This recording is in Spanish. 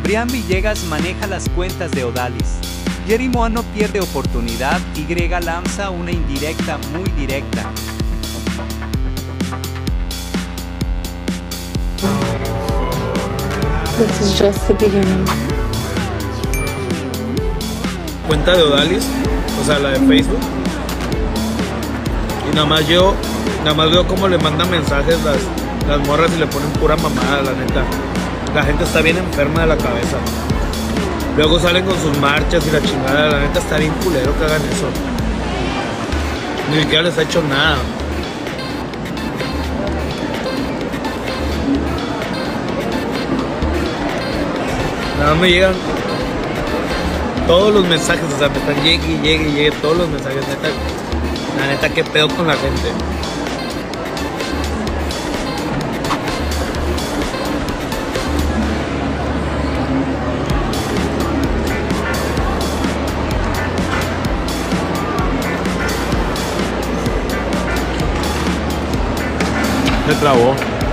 Brian Villegas maneja las cuentas de Odalis. Jerry Moa no pierde oportunidad y Grega lanza una indirecta muy directa. This is just the beginning. Cuenta de Odalis, o sea, la de Facebook. Y nada más veo cómo le mandan mensajes las morras y le ponen pura mamada, la neta. La gente está bien enferma de la cabeza. Luego salen con sus marchas y la chingada, la neta está bien culero que hagan eso. Ni siquiera les ha hecho nada. Nada más me llegan todos los mensajes, o sea, me están llegue todos los mensajes, neta. La neta, qué pedo con la gente. Se trabó.